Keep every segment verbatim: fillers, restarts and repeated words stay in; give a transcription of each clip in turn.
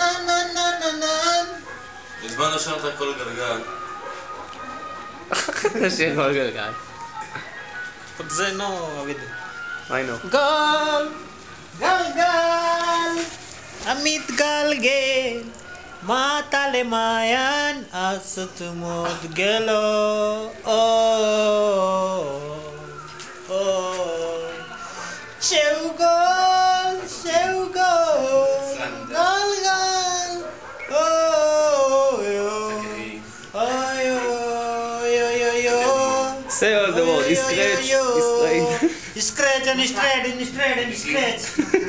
נה נה נה נה. מזמן לא שרת כל גלגל. נשאיר כל גלגל. עוד זה נו, אביד. היינו. גל, גלגל, המתגלגל, מטה למעיין, הסתומות גלו. שהוא גול, שהוא גול, גלגל. Say all the word, is stretch, is straight. Scratch and stretch and stretch and stretch.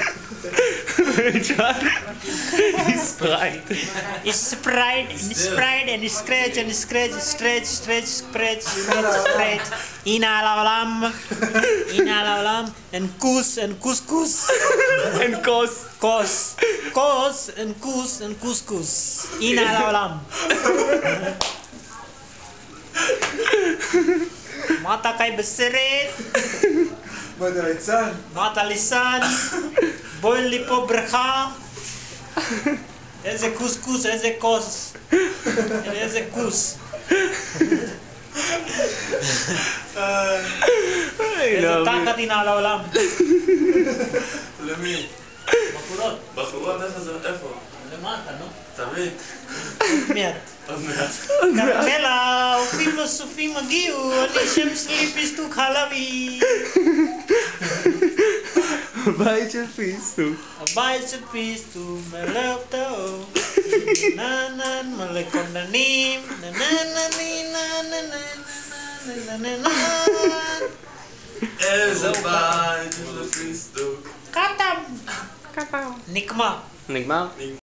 Is sprite. Is sprite and sprite and scratch and scratch, stretch, stretch, stretch, stretch, stretch. Ina העולם, ina העולם, and kus and couscous. And cos. Kos, kos and kus and couscous. Ina העולם. מה אתה קי בסרט? מה אתה ליצן? מה אתה ליצן? בואי לי פה בריכה. איזה קוסקוס, איזה כוס. איזה כוס. איזה תחת הנה על העולם. למי? בחורות. בחורות איפה זה? איפה? למטה, נו. תמיד. מיד. עוד מעט. קרמלה, אופים נוספים הגיעו, אני שם שלי פיסטוק חלבי. הבית של פיסטוק. הבית של פיסטוק מלא אותו. ננן מלא קונדנים. נננני נננני. איזה בית של פיסטוק. קטם. נקמה. נגמר?